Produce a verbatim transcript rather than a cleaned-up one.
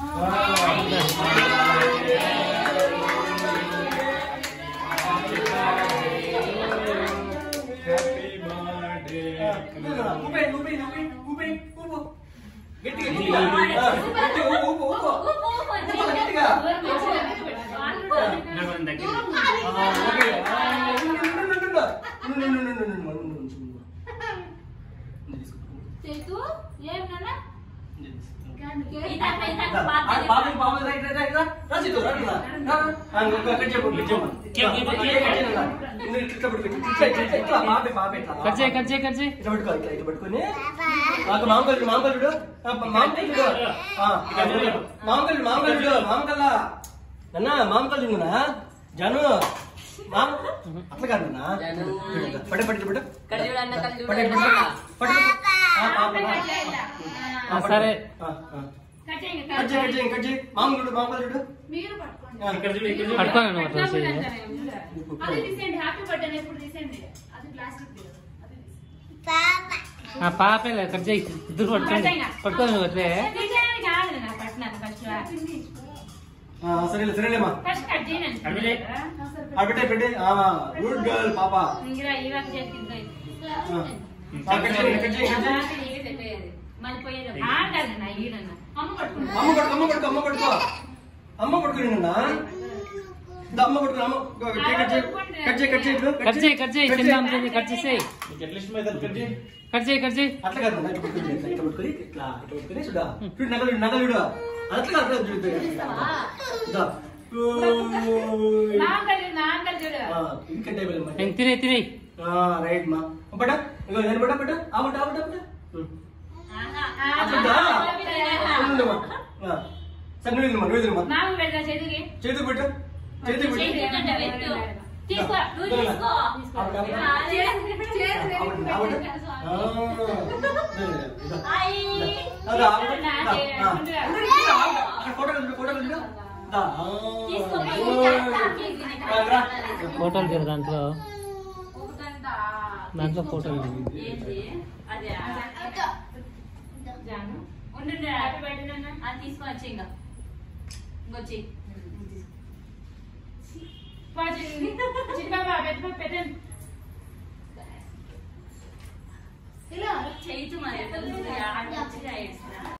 జాను అట్లా కాదు పడే పట్టి పట్టు సరే మామూలు మామూలు పాపే కట్ చేయి ఇద్దరు పట్టుకోండి పట్టుకోండి అట్లే సరేలే సరేలేమా పెట్టే పెట్టే గుడ్ గర్ల్ పాప అమ్మ పడుకో అమ్మ పడుకో అమ్మ పడుకో అమ్మ పడుకుని అమ్మ పడుకుని అమ్మ కట్ చేయి కట్ చేయి కట్ చేయి కట్ చేయి చిన్న ఉంటుంది కట్ చేసేయి కట్ చేయి కట్ చేయి అట్లా కాదు ఇట్లా పట్టుకుని ఇట్లా పట్టుకుని ఇట్లా ఇట్లా పట్టుకుని చూడా చూడు నగలు నగలు చూడు అట్లా కాదు చూడు తినే తినే రైట్ మా పడ ఇగో నేను పడ పడ ఆవట ఆవట పడ సరే నువ్వు నువ్వు నువ్వు చేతికి పెట్టు చేతికి పెట్టు ఫోటోలు తీరు దాంట్లో దాంట్లో ఫోటోలు తీసుకొచ్చి ఇంకా వచ్చి చేయి మరి